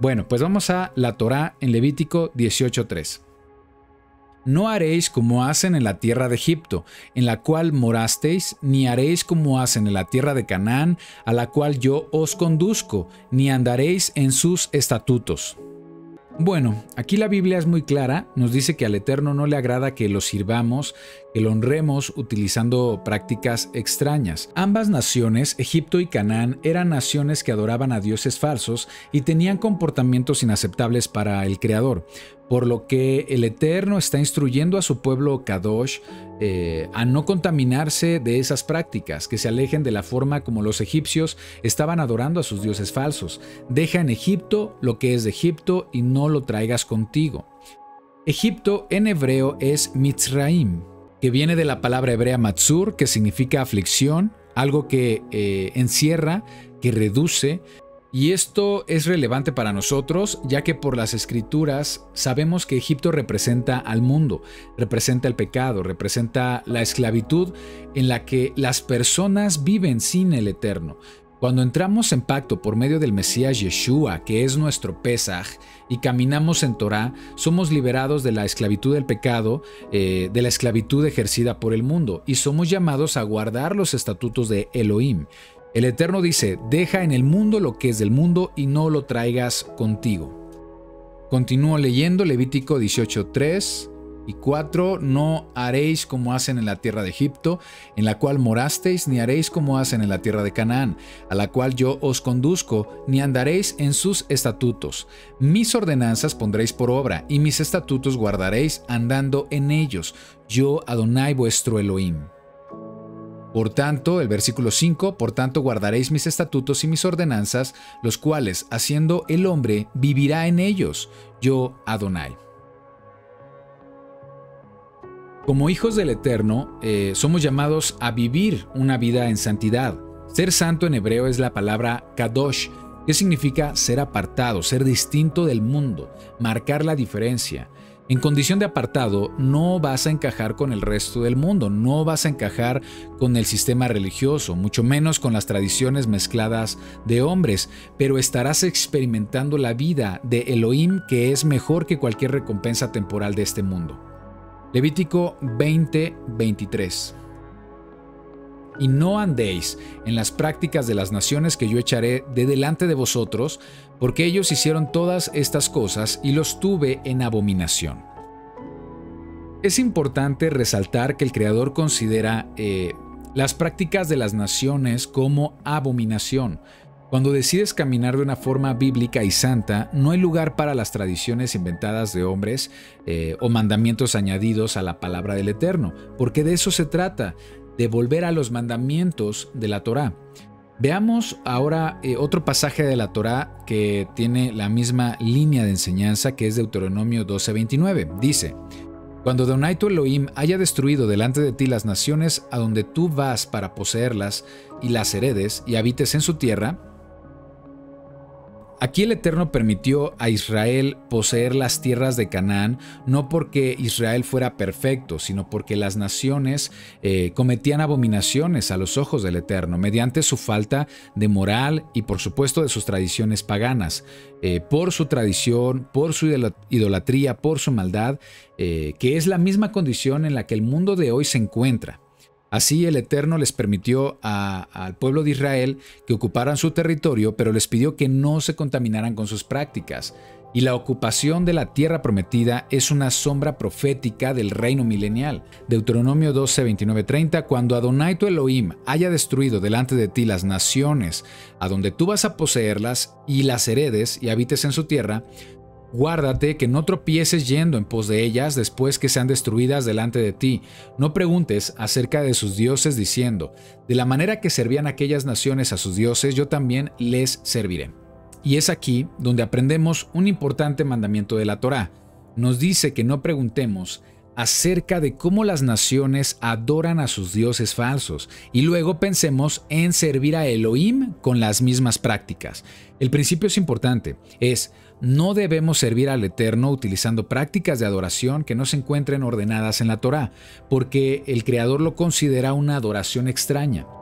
Bueno, pues vamos a la Torá en Levítico 18:3. No haréis como hacen en la tierra de Egipto, en la cual morasteis, ni haréis como hacen en la tierra de Canaán, a la cual yo os conduzco, ni andaréis en sus estatutos. Bueno, aquí la Biblia es muy clara, nos dice que al Eterno no le agrada que lo sirvamos, que lo honremos utilizando prácticas extrañas. Ambas naciones, Egipto y Canaán, eran naciones que adoraban a dioses falsos y tenían comportamientos inaceptables para el Creador, por lo que el Eterno está instruyendo a su pueblo Kadosh a no contaminarse de esas prácticas, que se alejen de la forma como los egipcios estaban adorando a sus dioses falsos. Deja en Egipto lo que es de Egipto y no lo traigas contigo. Egipto en hebreo es Mitzraim, que viene de la palabra hebrea matzur, que significa aflicción, algo que encierra, que reduce. Y esto es relevante para nosotros, ya que por las escrituras sabemos que Egipto representa al mundo, representa el pecado, representa la esclavitud en la que las personas viven sin el Eterno. Cuando entramos en pacto por medio del Mesías Yeshua, que es nuestro Pesaj, y caminamos en Torá, somos liberados de la esclavitud del pecado, de la esclavitud ejercida por el mundo, y somos llamados a guardar los estatutos de Elohim. El Eterno dice, deja en el mundo lo que es del mundo y no lo traigas contigo. Continúo leyendo Levítico 18:3 y 4. No haréis como hacen en la tierra de Egipto, en la cual morasteis, ni haréis como hacen en la tierra de Canaán, a la cual yo os conduzco, ni andaréis en sus estatutos. Mis ordenanzas pondréis por obra, y mis estatutos guardaréis andando en ellos. Yo, Adonai, vuestro Elohim. Por tanto, el versículo 5, por tanto guardaréis mis estatutos y mis ordenanzas, los cuales, haciendo el hombre, vivirá en ellos, yo Adonai. Como hijos del Eterno, somos llamados a vivir una vida en santidad. Ser santo en hebreo es la palabra kadosh, que significa ser apartado, ser distinto del mundo, marcar la diferencia. En condición de apartado, no vas a encajar con el resto del mundo, no vas a encajar con el sistema religioso, mucho menos con las tradiciones mezcladas de hombres, pero estarás experimentando la vida de Elohim, que es mejor que cualquier recompensa temporal de este mundo. Levítico 20:23. Y no andéis en las prácticas de las naciones que yo echaré de delante de vosotros, porque ellos hicieron todas estas cosas y los tuve en abominación. Es importante resaltar que el Creador considera las prácticas de las naciones como abominación. Cuando decides caminar de una forma bíblica y santa, no hay lugar para las tradiciones inventadas de hombres o mandamientos añadidos a la palabra del Eterno, porque de eso se trata, de volver a los mandamientos de la Torá. Veamos ahora otro pasaje de la Torá que tiene la misma línea de enseñanza, que es Deuteronomio 12:29. Dice, cuando Adonai tu Elohim haya destruido delante de ti las naciones a donde tú vas para poseerlas y las heredes y habites en su tierra. Aquí el Eterno permitió a Israel poseer las tierras de Canaán, no porque Israel fuera perfecto, sino porque las naciones cometían abominaciones a los ojos del Eterno, mediante su falta de moral y por supuesto de sus tradiciones paganas, por su tradición, por su idolatría, por su maldad, que es la misma condición en la que el mundo de hoy se encuentra. Así el Eterno les permitió al pueblo de Israel que ocuparan su territorio, pero les pidió que no se contaminaran con sus prácticas. Y la ocupación de la tierra prometida es una sombra profética del reino milenial. Deuteronomio 12:29-30, cuando Adonai tu Elohim haya destruido delante de ti las naciones a donde tú vas a poseerlas y las heredes y habites en su tierra, guárdate que no tropieces yendo en pos de ellas después que sean destruidas delante de ti. No preguntes acerca de sus dioses diciendo, de la manera que servían aquellas naciones a sus dioses, yo también les serviré. Y es aquí donde aprendemos un importante mandamiento de la Torá. Nos dice que no preguntemos acerca de cómo las naciones adoran a sus dioses falsos y luego pensemos en servir a Elohim con las mismas prácticas. El principio es importante, no debemos servir al Eterno utilizando prácticas de adoración que no se encuentren ordenadas en la Torá, porque el Creador lo considera una adoración extraña.